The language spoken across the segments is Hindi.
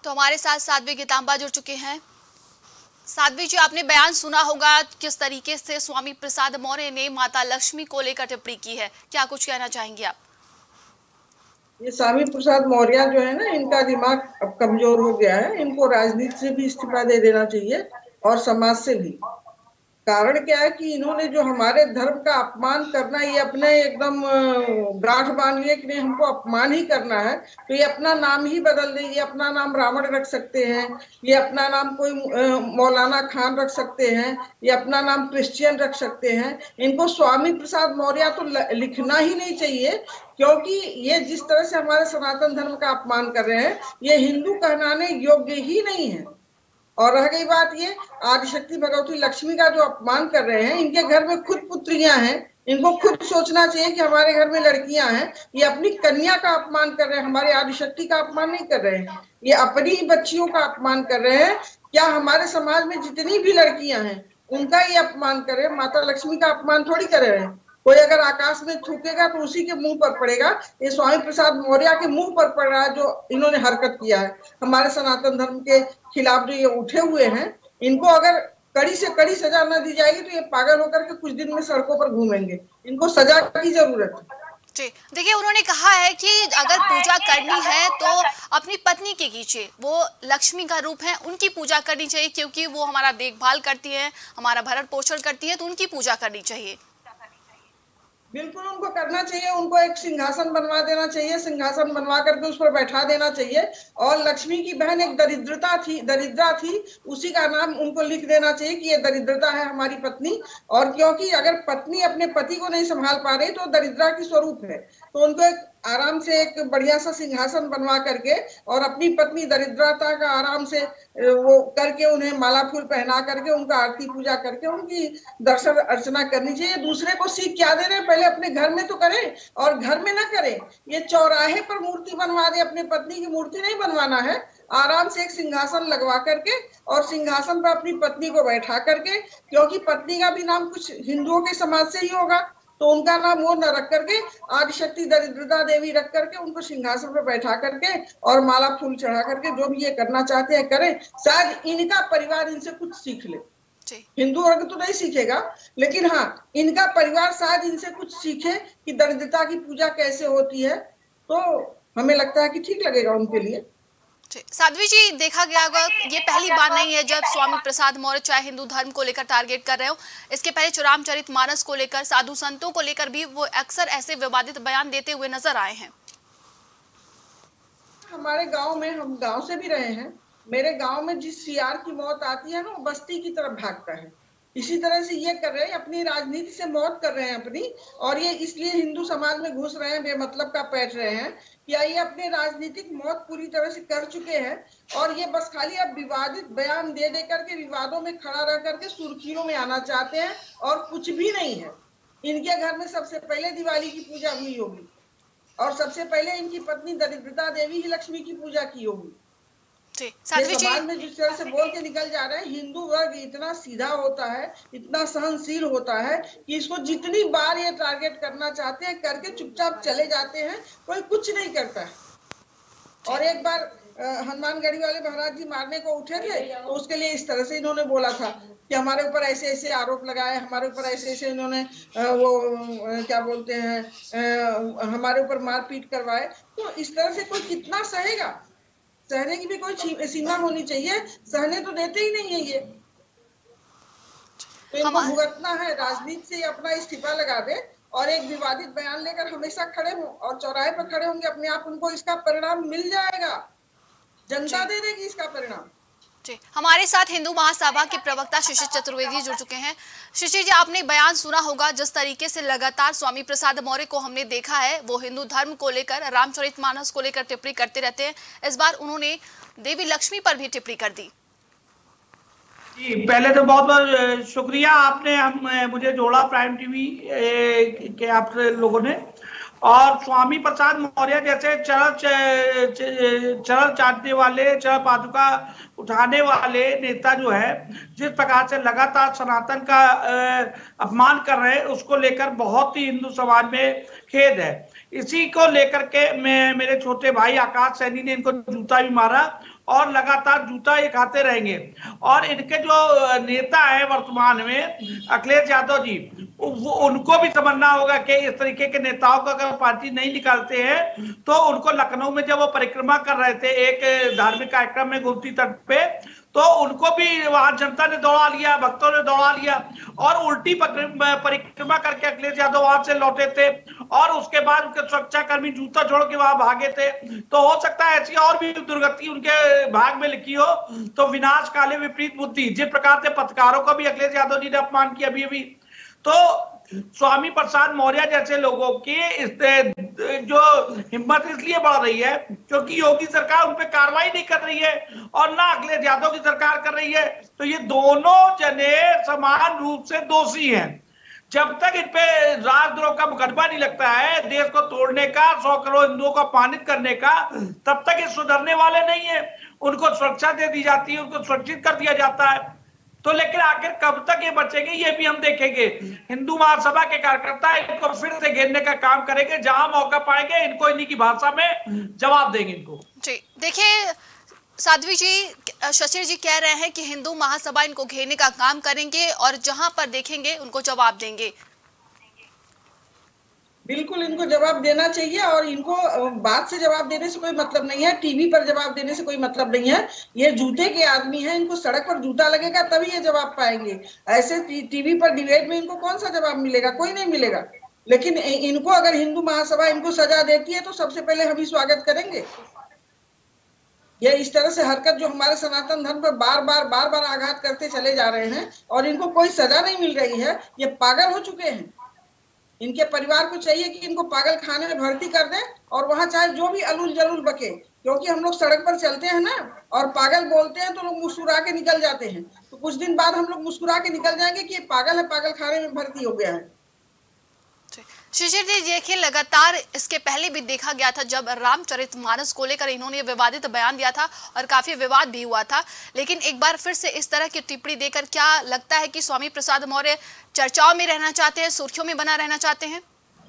तो हमारे साथ साध्वी गीतांबा जुड़ चुके हैं। साध्वी जी, आपने बयान सुना होगा किस तरीके से स्वामी प्रसाद मौर्य ने माता लक्ष्मी को लेकर टिप्पणी की है, क्या कुछ कहना चाहेंगे आप? ये स्वामी प्रसाद मौर्य जो है ना, इनका दिमाग अब कमजोर हो गया है। इनको राजनीति से भी इस्तीफा दे देना चाहिए और समाज से भी। कारण क्या है कि इन्होंने जो हमारे धर्म का अपमान करना, ये अपने एकदम गांठ बांध लिए कि नहीं, हमको अपमान ही करना है। तो ये अपना नाम ही बदल दे। ये अपना नाम रावण रख सकते हैं, ये अपना नाम कोई मौलाना खान रख सकते हैं, ये अपना नाम क्रिश्चियन रख सकते हैं। इनको स्वामी प्रसाद मौर्य तो लिखना ही नहीं चाहिए, क्योंकि ये जिस तरह से हमारे सनातन धर्म का अपमान कर रहे हैं, ये हिंदू कहलाने योग्य ही नहीं है। और रह गई बात ये आदिशक्ति भगवती लक्ष्मी का जो अपमान कर रहे हैं, इनके घर में खुद पुत्रियां हैं। इनको खुद सोचना चाहिए कि हमारे घर में लड़कियां हैं। ये अपनी कन्या का अपमान कर रहे हैं, हमारे आदिशक्ति का अपमान नहीं कर रहे हैं। ये अपनी ही बच्चियों का अपमान कर रहे हैं। क्या हमारे समाज में जितनी भी लड़कियां हैं उनका ये अपमान कर रहे हैं? माता लक्ष्मी का अपमान थोड़ी कर रहे हैं। कोई अगर आकाश में थूकेगा तो उसी के मुंह पर पड़ेगा। ये स्वामी प्रसाद मौर्य के मुंह पर पड़ रहा है जो इन्होंने हरकत किया है हमारे सनातन धर्म के खिलाफ। जो ये उठे हुए हैं, इनको अगर कड़ी से कड़ी सजा न दी जाएगी तो ये पागल होकर के कुछ दिन में सड़कों पर घूमेंगे। इनको सजा की जरूरत है। जी देखिए, उन्होंने कहा है कि अगर पूजा करनी है तो अपनी पत्नी की कीजिए। वो लक्ष्मी का रूप है, उनकी पूजा करनी चाहिए, क्योंकि वो हमारा देखभाल करती है, हमारा भरण पोषण करती है, तो उनकी पूजा करनी चाहिए। बिल्कुल उनको करना चाहिए। उनको एक सिंहासन बनवा देना चाहिए, सिंहासन बनवा करके उस पर बैठा देना चाहिए। और लक्ष्मी की बहन एक दरिद्रा थी, उसी का नाम उनको लिख देना चाहिए कि ये दरिद्रता है हमारी पत्नी। और क्योंकि अगर पत्नी अपने पति को नहीं संभाल पा रही तो दरिद्रा की स्वरूप है। तो उनको एक आराम से एक बढ़िया सा सिंहासन बनवा करके और अपनी पत्नी दरिद्रता का आराम से वो करके, उन्हें माला फूल पहना करके, उनका आरती पूजा करके उनकी दर्शन अर्चना करनी चाहिए। दूसरे को सीख क्या दे रहे हैं? पहले अपने घर में तो करें, और घर में ना करें। ये चौराहे पर मूर्ति बनवा दे, अपनी पत्नी की मूर्ति नहीं बनवाना है। आराम से एक सिंहासन लगवा करके और सिंहासन पर अपनी पत्नी को बैठा करके, क्योंकि पत्नी का भी नाम कुछ हिंदुओं के समाज से ही होगा, तो उनका नाम वो न रख करके आदिशक्ति दरिद्रता देवी रख करके उनको सिंहासन पर बैठा करके और माला फूल चढ़ा करके जो भी ये करना चाहते हैं करें। शायद इनका परिवार इनसे कुछ सीख ले। हिंदू वर्ग तो नहीं सीखेगा, लेकिन हाँ, इनका परिवार शायद इनसे कुछ सीखे कि दरिद्रता की पूजा कैसे होती है। तो हमें लगता है कि ठीक लगेगा उनके लिए। साध्वी जी, देखा गया होगा ये पहली बार नहीं है जब स्वामी प्रसाद मौर्य चाहे हिंदू धर्म को लेकर टारगेट कर रहे हो। इसके पहले रामचरितमानस को लेकर, साधु संतों को लेकर भी वो अक्सर ऐसे विवादित बयान देते हुए नजर आए हैं। हमारे गांव में, हम गांव से भी रहे हैं, मेरे गांव में जिस सियार की मौत आती है ना, वो बस्ती की तरफ भागता है। इसी तरह से ये कर रहे हैं, अपनी राजनीति से मौत कर रहे हैं अपनी। और ये इसलिए हिंदू समाज में घुस रहे हैं, बेमतलब का बैठ रहे हैं। या ये अपने राजनीतिक मौत पूरी तरह से कर चुके हैं और ये बस खाली अब विवादित बयान दे दे करके विवादों में खड़ा रह करके सुर्खियों में आना चाहते हैं, और कुछ भी नहीं है। इनके घर में सबसे पहले दिवाली की पूजा हुई होगी और सबसे पहले इनकी पत्नी दरिद्रता देवी ही लक्ष्मी की पूजा की होगी। समाज में जिस तरह से बोल के निकल जा रहे हैं, हिंदू वर्ग इतना सीधा होता है, इतना सहनशील होता है कि इसको जितनी बार ये टारगेट करना चाहते हैं करके चुपचाप चले जाते हैं, कोई कुछ नहीं करता है। और एक बार हनुमानगढ़ी वाले महाराज जी मारने को उठे थे, तो उसके लिए इस तरह से इन्होंने बोला था कि हमारे ऊपर ऐसे ऐसे आरोप लगाए, हमारे ऊपर ऐसे ऐसे इन्होंने वो क्या बोलते हैं, हमारे ऊपर मारपीट करवाए। तो इस तरह से कोई कितना सहेगा? सहने की भी कोई सीमा होनी चाहिए। सहने तो देते ही नहीं है ये। तो इनको भुगतना है, राजनीति से अपना इस्तीफा लगा दे और एक विवादित बयान लेकर हमेशा खड़े हों और चौराहे पर खड़े होंगे अपने आप, उनको इसका परिणाम मिल जाएगा। जनता दे देगी इसका परिणाम। जी, हमारे साथ हिंदू महासभा के प्रवक्ता शिशिर चतुर्वेदी जुड़ चुके हैं। शिशिर जी, आपने बयान सुना होगा जिस तरीके से लगातार स्वामी प्रसाद मौर्य को हमने देखा है, वो हिंदू धर्म को लेकर, रामचरितमानस को लेकर टिप्पणी करते रहते हैं। इस बार उन्होंने देवी लक्ष्मी पर भी टिप्पणी कर दी। जी, पहले तो बहुत बहुत शुक्रिया, आपने मुझे जोड़ा प्राइम टीवी के आप लोगों ने। और स्वामी प्रसाद मौर्य जैसे चरण चाटने वाले, चरण पादुका उठाने वाले नेता जो है, जिस प्रकार से लगातार सनातन का अपमान कर रहे हैं, उसको लेकर बहुत ही हिंदू समाज में खेद है। इसी को लेकर के मेरे छोटे भाई आकाश सैनी ने इनको जूता भी मारा और लगातार जूता ये खाते रहेंगे। और इनके जो नेता है वर्तमान में अखिलेश यादव जी, उनको भी समझना होगा कि इस तरीके के नेताओं को अगर पार्टी नहीं निकालते हैं तो उनको लखनऊ में जब वो परिक्रमा कर रहे थे एक धार्मिक कार्यक्रम में गोमती तट पे, तो उनको भी वहां जनता ने दौड़ा लिया, भक्तों ने दौड़ा लिया और उल्टी परिक्रमा करके अखिलेश यादव वहां से लौटे थे और उसके बाद उनके सुरक्षा कर्मी जूता छोड़ के वहां भागे थे। तो हो सकता है ऐसी और भी दुर्गति उनके भाग में लिखी हो। तो विनाश काले विपरीत बुद्धि, जिस प्रकार से पत्रकारों को भी अखिलेश यादव जी ने अपमान किया अभी, तो स्वामी प्रसाद मौर्य जैसे लोगों की जो हिम्मत इसलिए बढ़ रही है क्योंकि योगी सरकार उन पर कार्रवाई नहीं कर रही है और ना अखिलेश यादव की सरकार कर रही है। तो ये दोनों जने समान रूप से दोषी हैं। जब तक इन पे राजद्रोह का मुकदमा नहीं लगता है, देश को तोड़ने का, 100 करोड़ हिंदुओं को अपमानित करने का, तब तक ये सुधरने वाले नहीं है। उनको सुरक्षा दे दी जाती है, उनको सुरक्षित कर दिया जाता है। तो लेकिन आखिर कब तक ये बचेंगे ये भी हम देखेंगे। हिंदू महासभा के कार्यकर्ता इनको फिर से घेरने का काम करेंगे, जहां मौका पाएंगे इनको इन्हीं की भाषा में जवाब देंगे इनको। जी देखिए साध्वी जी, शशिर जी कह रहे हैं कि हिंदू महासभा इनको घेरने का काम करेंगे और जहां पर देखेंगे उनको जवाब देंगे। बिल्कुल इनको जवाब देना चाहिए और इनको बात से जवाब देने से कोई मतलब नहीं है, टीवी पर जवाब देने से कोई मतलब नहीं है। ये जूते के आदमी हैं, इनको सड़क पर जूता लगेगा तभी ये जवाब पाएंगे। ऐसे टीवी पर डिबेट में इनको कौन सा जवाब मिलेगा? कोई नहीं मिलेगा। लेकिन इनको अगर हिंदू महासभा इनको सजा देती है तो सबसे पहले हम ही स्वागत करेंगे। ये इस तरह से हरकत जो हमारे सनातन धर्म पर बार बार आघात करते चले जा रहे हैं और इनको कोई सजा नहीं मिल रही है, ये पागल हो चुके हैं। इनके परिवार को चाहिए कि इनको पागल खाने में भर्ती कर दें और वहां चाहे जो भी अलूल जलूल बके, क्योंकि हम लोग सड़क पर चलते हैं ना और पागल बोलते हैं तो लोग मुस्कुरा के निकल जाते हैं। तो कुछ दिन बाद हम लोग मुस्कुरा के निकल जाएंगे कि ये पागल है, पागल खाने में भर्ती हो गया है। शिशिर जी देखिए, लगातार इसके पहले भी देखा गया था जब रामचरितमानस को लेकर इन्होंने विवादित बयान दिया था और काफी विवाद भी हुआ था, लेकिन एक बार फिर से इस तरह की टिप्पणी देकर क्या लगता है कि स्वामी प्रसाद मौर्य चर्चाओं में रहना चाहते हैं, सुर्खियों में बना रहना चाहते हैं?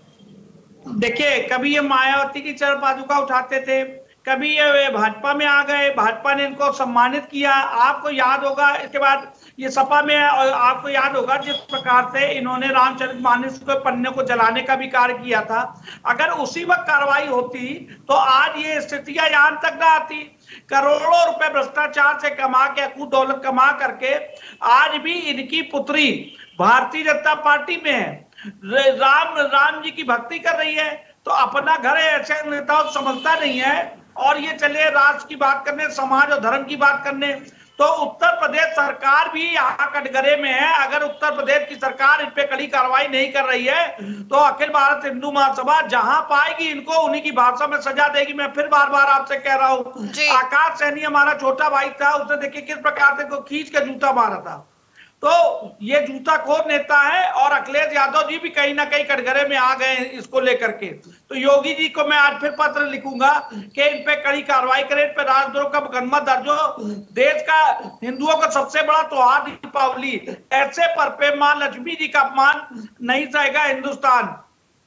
देखिए, कभी ये मायावती की चरण पादुका उठाते थे, कभी ये भाजपा में आ गए, भाजपा ने इनको सम्मानित किया। आपको याद होगा इसके बाद ये सपा में, और आपको याद होगा जिस प्रकार से इन्होंने रामचरितमानस के पन्ने को जलाने का भी कार्य किया था। अगर उसी वक्त कार्रवाई होती तो आज ये स्थितियां यहां तक ना आती। करोड़ों रुपए भ्रष्टाचार से कमा के, अकूत दौलत कमा करके आज भी इनकी पुत्री भारतीय जनता पार्टी में है, राम जी की भक्ति कर रही है। तो अपना घर ऐसे नेताओं समझता नहीं है और ये चले राष्ट्र की बात करने, समाज और धर्म की बात करने। तो उत्तर प्रदेश सरकार भी यहाँ कटघरे में है। अगर उत्तर प्रदेश की सरकार इन पे कड़ी कार्रवाई नहीं कर रही है तो अखिल भारत हिंदू महासभा जहां पाएगी इनको उन्हीं की भाषा में सजा देगी। मैं फिर बार बार आपसे कह रहा हूँ, आकाश सैनी हमारा छोटा भाई था, उसने देखिए किस प्रकार से को खींच के जूता मारा था। तो ये जूताखोर नेता है और अखिलेश यादव जी भी कहीं ना कहीं कटघरे में आ गए इसको लेकर के। तो योगी जी को मैं आज फिर पत्र लिखूंगा कि इन पे कड़ी कार्रवाई करें, इन पे राजद्रोह का मुकदमा दर्ज हो। देश का हिंदुओं का सबसे बड़ा त्योहार दीपावली, ऐसे पर पे मां लक्ष्मी जी का अपमान नहीं सहेगा हिंदुस्तान।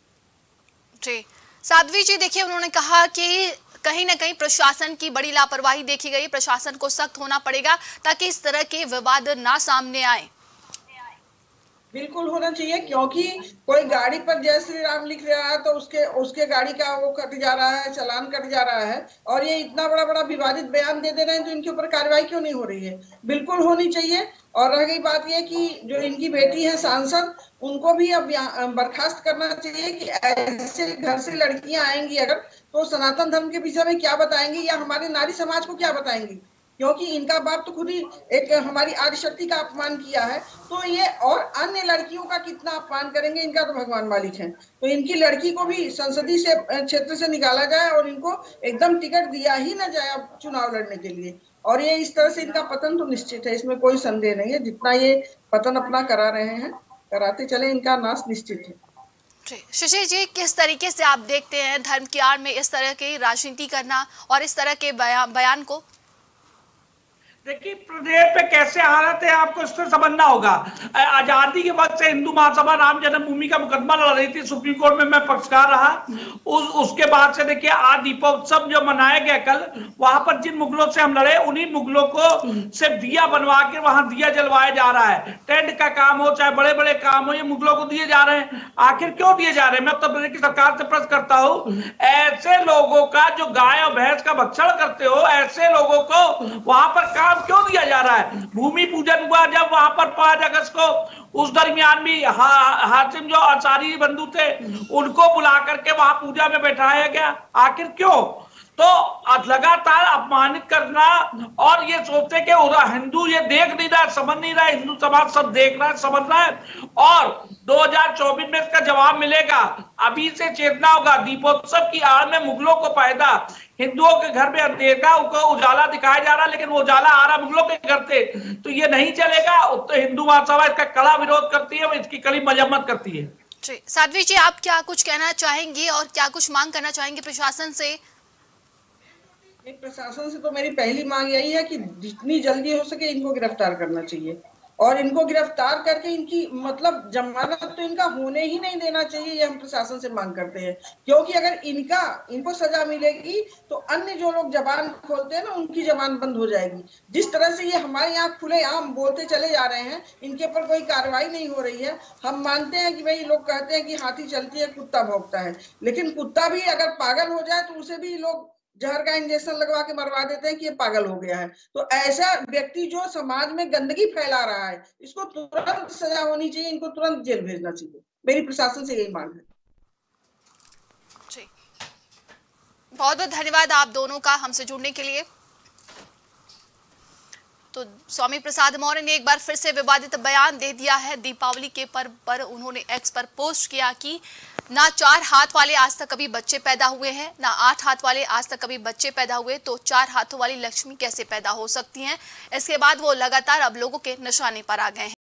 जी साध्वी जी, देखिए उन्होंने कहा कि कहीं ना कहीं प्रशासन की बड़ी लापरवाही देखी गई, प्रशासन को सख्त होना पड़ेगा ताकि इस तरह के विवाद ना सामने आए। बिल्कुल होना चाहिए, क्योंकि कोई गाड़ी पर जय श्री राम लिख रहा है तो उसके गाड़ी का वो कट जा रहा है, चालान कट जा रहा है और ये इतना बड़ा विवादित बयान दे रहे हैं तो इनके ऊपर कार्रवाई क्यों नहीं हो रही है? बिल्कुल होनी चाहिए। और रह गई बात ये कि जो इनकी बेटी है सांसद, उनको भी अब बर्खास्त करना चाहिए कि ऐसे घर से लड़कियां आएंगी अगर तो सनातन धर्म के विषय में क्या बताएंगी या हमारे नारी समाज को क्या बताएंगी, क्योंकि इनका बाप तो खुद ही एक हमारी आदिशक्ति का अपमान किया है। तो ये और अन्य लड़कियों का कितना अपमान करेंगे, इनका तो भगवान मालिक है। तो इनकी लड़की को भी संसदीय से क्षेत्र से निकाला जाए और इनको एकदम टिकट दिया ही ना जाए अब चुनाव लड़ने के लिए। और ये इस तरह से इनका पतन तो निश्चित है, इसमें कोई संदेह नहीं है। जितना ये पतन अपना करा रहे हैं, कराते चले, इनका नाश निश्चित है। शिशिर जी, किस तरीके से आप देखते हैं धर्म की आड़ में इस तरह की राजनीति करना और इस तरह के बयान को? देखिए प्रदेश पे कैसे हालत है आपको इससे समझना होगा। आजादी के वक्त से हिंदू महासभा राम जन्मभूमि का मुकदमा लड़ रही थी, सुप्रीम कोर्ट में मैं पक्षकार रहा। उसके बाद से देखिए आज दीपोत्सव जो मनाया गया कल, वहां पर जिन मुगलों से हम लड़े उन्हीं मुगलों को सिर्फ दिया बनवा के वहां दिया जलवाया जा रहा है। टेंट का काम हो चाहे बड़े बड़े काम हो, ये मुगलों को दिए जा रहे हैं। आखिर क्यों दिए जा रहे हैं? मैं उत्तर प्रदेश की सरकार से प्रश्न करता हूं, ऐसे लोगों का जो गाय और भैंस का भक्षण करते हो, ऐसे लोगों को वहां पर काम क्यों दिया जा रहा है? भूमि पूजन हुआ जब वहां पर 5 अगस्त को, उस दरमियान भी हाशिम जो अंसारी बंधु थे उनको बुला करके वहां पूजा में बैठाया गया। आखिर क्यों? तो लगातार अपमानित करना और ये सोचते कि हिंदू ये देख नहीं रहा है, समझ नहीं रहा है, हिंदू समाज सब देख रहा है, समझ रहा है और 2024 में इसका जवाब मिलेगा। अभी से चेतना होगा। दीपोत्सव की आड़ में मुगलों को फायदा, हिंदुओं के घर में अंधेरा को उजाला दिखाया जा रहा, लेकिन वो उजाला आ रहा मुगलों के घर से, तो ये नहीं चलेगा। तो हिंदू महासभा इसका कड़ा विरोध करती है, इसकी कड़ी मजम्मत करती है। जी साध्वी जी, आप क्या कुछ कहना चाहेंगे और क्या कुछ मांग करना चाहेंगे प्रशासन से? प्रशासन से तो मेरी पहली मांग यही है कि जितनी जल्दी हो सके इनको गिरफ्तार करना चाहिए और इनको गिरफ्तार करके इनकी मतलब जमानत तो इनका होने ही नहीं देना चाहिए। ये हम प्रशासन से मांग करते हैं, क्योंकि अगर इनको सजा मिलेगी तो अन्य जो लोग जबान खोलते हैं ना, उनकी जबान बंद हो जाएगी। जिस तरह से ये हमारे यहाँ खुलेआम बोलते चले जा रहे हैं, इनके ऊपर कोई कार्रवाई नहीं हो रही है। हम मानते हैं कि भाई लोग कहते हैं कि हाथी चलती है कुत्ता भौंकता है, लेकिन कुत्ता भी अगर पागल हो जाए तो उसे भी लोग जहर का इंजेक्शन लगवा के मरवा देते हैं कि ये पागल हो गया है। तो ऐसा व्यक्ति जो समाज में गंदगी फैला रहा है, इसको तुरंत सजा होनी चाहिए, इनको तुरंत जेल भेजना चाहिए। मेरी प्रशासन से यही मांग है। जी, बहुत बहुत धन्यवाद आप दोनों का हमसे जुड़ने के लिए। तो स्वामी प्रसाद मौर्य ने एक बार फिर से विवादित बयान दे दिया है। दीपावली के पर्व पर उन्होंने एक्स पर पोस्ट किया कि ना 4 हाथ वाले आज तक कभी बच्चे पैदा हुए हैं, ना 8 हाथ वाले आज तक कभी बच्चे पैदा हुए, तो 4 हाथों वाली लक्ष्मी कैसे पैदा हो सकती हैं। इसके बाद वो लगातार अब लोगों के निशाने पर आ गए हैं।